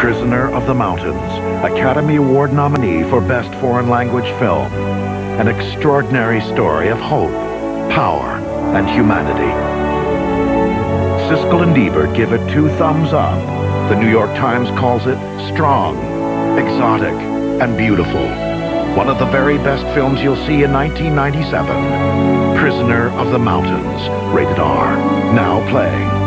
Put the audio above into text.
Prisoner of the Mountains, Academy Award nominee for Best Foreign Language Film. An extraordinary story of hope, power, and humanity. Siskel and Ebert give it 2 thumbs up. The New York Times calls it strong, exotic, and beautiful. One of the very best films you'll see in 1997. Prisoner of the Mountains, rated R. Now playing.